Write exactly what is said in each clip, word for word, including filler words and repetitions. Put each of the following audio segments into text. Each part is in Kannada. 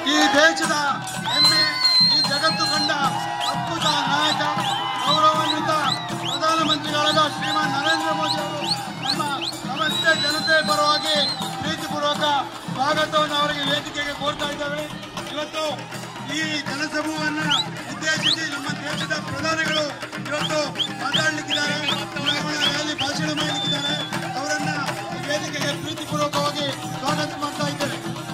ಈ ದೇಶದ ಹೆಮ್ಮೆ, ಈ ಜಗತ್ತು ಕಂಡ ಅದ್ಭುತ ನಾಯಕ, ಗೌರವಾನ್ವಿತ ಪ್ರಧಾನಮಂತ್ರಿಗಳಾದ ಶ್ರೀಮಾನ್ ನರೇಂದ್ರ ಮೋದಿ ಅವರು ನಮ್ಮ ಸಮಸ್ತ ಜನತೆ ಪರವಾಗಿ ಪ್ರೀತಿಪೂರ್ವಕ ಸ್ವಾಗತವನ್ನು ಅವರಿಗೆ ವೇದಿಕೆಗೆ ಕೋರ್ತಾ ಇದ್ದೇವೆ. ಇವತ್ತು ಈ ಜನಸಮೂಹವನ್ನು ಉದ್ದೇಶಿಸಿ ನಮ್ಮ ದೇಶದ ಪ್ರಧಾನಿಗಳು ಇವತ್ತು ಮಾತಾಡಲಿಕ್ಕಿದ್ದಾರೆ, ರ್ಯಾಲಿ ಭಾಷಣ ಮಾಡಲಿಕ್ಕಿದ್ದಾರೆ. ಅವರನ್ನ ವೇದಿಕೆಗೆ ಪ್ರೀತಿಪೂರ್ವಕವಾಗಿ ಸ್ವಾಗತ ಮಾಡ್ತಾ ಇದ್ದೇವೆ.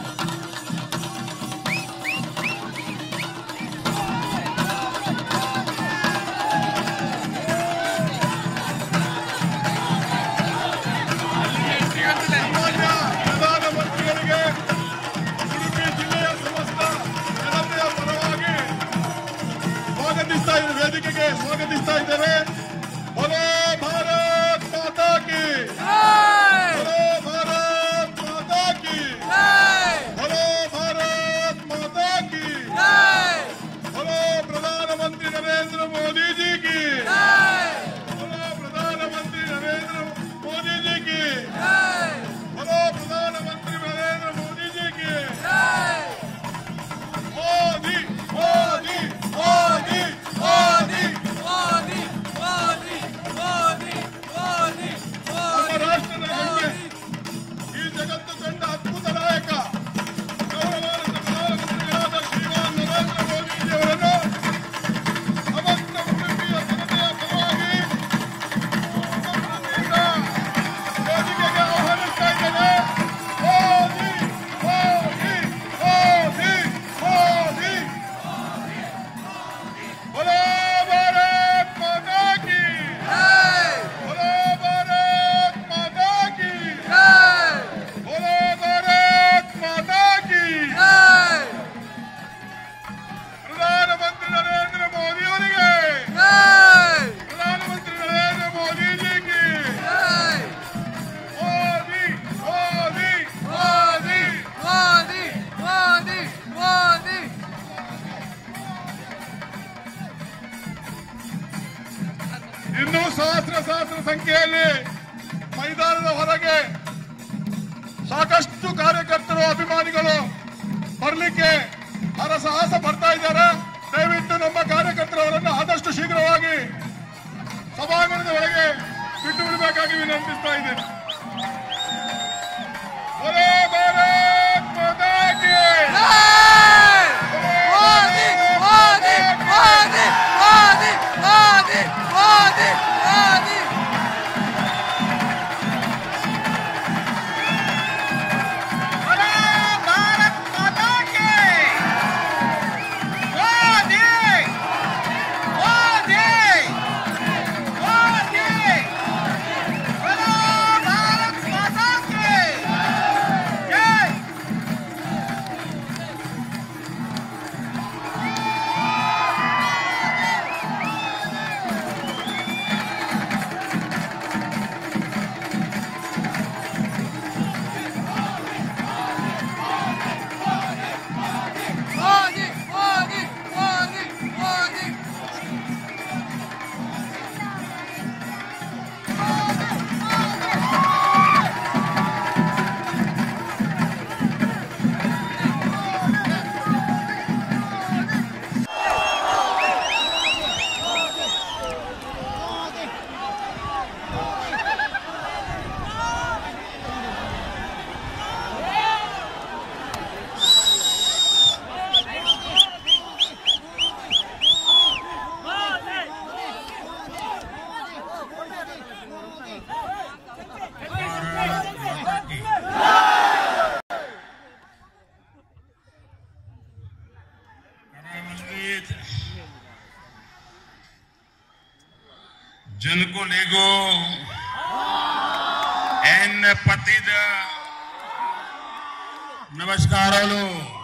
ಪ್ರಧಾನಮಂತ್ರಿಗಳಿಗೆ ಉಡುಪಿ ಜಿಲ್ಲೆಯ ಸಮಸ್ತ ಜನತೆಯ ಪರವಾಗಿ ಸ್ವಾಗತಿಸ್ತಾ ಇದ್ದೇವೆ, ವೇದಿಕೆಗೆ ಸ್ವಾಗತಿಸ್ತಾ ಇದ್ದೇವೆ. बोलो भारत माता की बोलो भारत माता की बोलो भारत माता की बोलो प्रधानमंत्री नरेंद्र मोदी जी की बोलो प्रधानमंत्री नरेंद्र मोदी जी की बोलो प्रधानमंत्री नरेंद्र मोदी जी की मोदी मोदी मोदी मोदी ರಾಷ್ಟ್ರದ ಹೆಮ್ಮೆ, ಈ ಜಗತ್ತು ಕಂಡ ಅದ್ಭುತ ನಾಯಕ ಗೌರವಾನ್ವಿತ ಪ್ರಧಾನಮಂತ್ರಿಗಳಾದ ಶ್ರೀಮಾನ್ ನರೇಂದ್ರ ಮೋದಿಜಿ ಅವರನ್ನು ಸಮಸ್ತ ಉಡುಪಿಯ ಜನತೆಯ ಪರವಾಗಿ ವೇದಿಕೆಗೆ ಆಹ್ವಾನಿಸ್ತಾ ಇದ್ದೇನೆ. ಮೋದಿ ಮೋದಿ ಮೋದಿ ಮೋದಿ बोलो भारत माता की बोलो भारत माता की बोलो भारत माता की प्रधानमंत्री नरेंद्र मोदी ಅವರಿಗೆ प्रधानमंत्री नरेंद्र मोदी जी की मोदी मोदी मोदी मोदी मोदी मोदी ಇನ್ನೂ ಸಹಸ್ರ ಸಹಸ್ರ ಸಂಖ್ಯೆಯಲ್ಲಿ ಮೈದಾನದ ಹೊರಗೆ ಸಾಕಷ್ಟು ಕಾರ್ಯಕರ್ತರು, ಅಭಿಮಾನಿಗಳು ಬರಲಿಕ್ಕೆ ಹರಸಾಹಸ ಬರ್ತಾ ಇದ್ದಾರೆ. ದಯವಿಟ್ಟು ನಮ್ಮ ಕಾರ್ಯಕರ್ತರವರನ್ನು ಆದಷ್ಟು ಶೀಘ್ರವಾಗಿ ಸಭಾಂಗಣದ ಒಳಗೆ ಬಿಟ್ಟು ಬಿಡಬೇಕಾಗಿ ವಿನಂತಿಸ್ತಾ ಇದ್ದೇನೆ. बोलो भारत माता की मोदी मोदी मोदी मोदी मोदी मोदी मोदी बोलो भारत माता की मोदी मोदी मोदी बोलो भारत माता की जय. मोदी मोदी मोदी मोदी जन को लेगो एन पतिद ನಮಸ್ಕಾರಗಳು.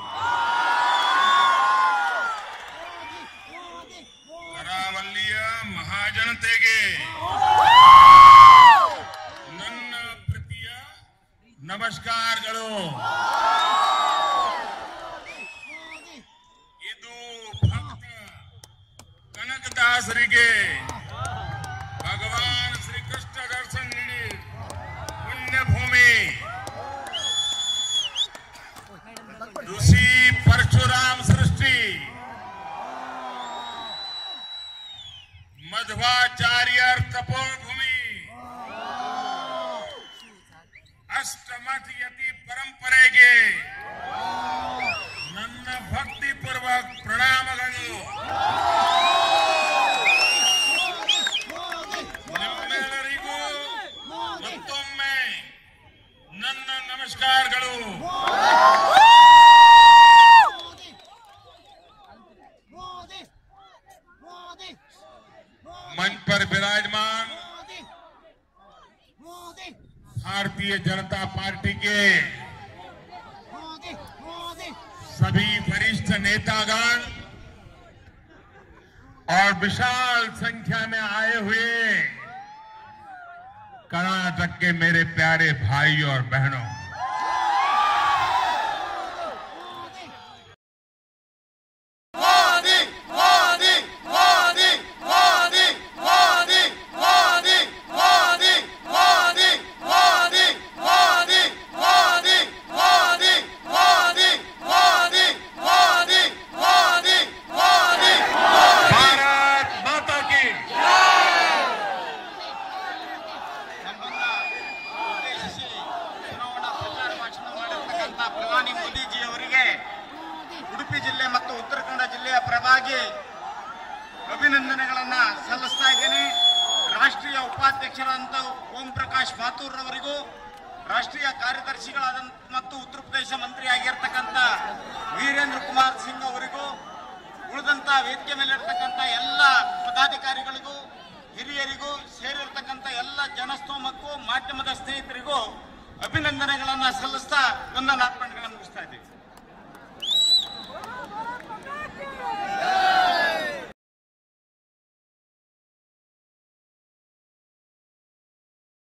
ಕರಾವಳಿಯ ಮಹಾಜನತೆಗೆ ನನ್ನ ಪ್ರೀತಿಯ ನಮಸ್ಕಾರಗಳು. ಇದು ಭಕ್ತ ಕನಕದಾಸರಿಗೆ ಭಗವಾನ್ ಶ್ರೀ ಕೃಷ್ಣ ದರ್ಶನ ನೀಡಿ ಪುಣ್ಯ ಭೂಮಿ. ಋಷಿ ತಪೋಭೂಮಿ ಅಷ್ಟಮಠ ಯತಿ ಪರಂಪರೆಗೆ ನನ್ನ ಭಕ್ತಿಪೂರ್ವಕ ಪ್ರಣಾಮಗಳು. ನಿಮ್ಮೆಲ್ಲರಿಗೂ ಮತ್ತೊಮ್ಮೆ ನನ್ನ ನಮಸ್ಕಾರಗಳು. मंच पर विराजमान भारतीय जनता पार्टी के सभी वरिष्ठ नेतागण और विशाल संख्या में आए हुए कर्नाटक के मेरे प्यारे भाई और बहनों, ಪ್ರಧಾನಿ ಮೋದಿಜಿ ಅವರಿಗೆ ಉಡುಪಿ ಜಿಲ್ಲೆ ಮತ್ತು ಉತ್ತರ ಕನ್ನಡ ಜಿಲ್ಲೆಯ ಪರವಾಗಿ ಅಭಿನಂದನೆಗಳನ್ನ ಸಲ್ಲಿಸ್ತಾ ಇದ್ದೇನೆ. ರಾಷ್ಟ್ರೀಯ ಉಪಾಧ್ಯಕ್ಷರಾದಂಥ ಓಂ ಪ್ರಕಾಶ್ ಮಾಥೂರ್ ಅವರಿಗೂ, ರಾಷ್ಟ್ರೀಯ ಕಾರ್ಯದರ್ಶಿಗಳಾದ ಮತ್ತು ಉತ್ತರ ಪ್ರದೇಶ ಮಂತ್ರಿಯಾಗಿರ್ತಕ್ಕಂಥ ವೀರೇಂದ್ರ ಕುಮಾರ್ ಸಿಂಗ್ ಅವರಿಗೂ, ಉಳಿದಂತ ವೇದಿಕೆ ಮೇಲೆ ಇರ್ತಕ್ಕಂಥ ಎಲ್ಲ ಪದಾಧಿಕಾರಿಗಳಿಗೂ, ಹಿರಿಯರಿಗೂ, ಸೇರಿರ್ತಕ್ಕಂಥ ಎಲ್ಲ ಜನಸ್ತೋಮಕ್ಕೂ, ಮಾಧ್ಯಮದ ಸ್ನೇಹಿತರಿಗೂ ಅಭಿನಂದನೆಗಳನ್ನ ಸಲ್ಲಿಸ್ತಾ ವಂದನಾರ್ಪಣೆ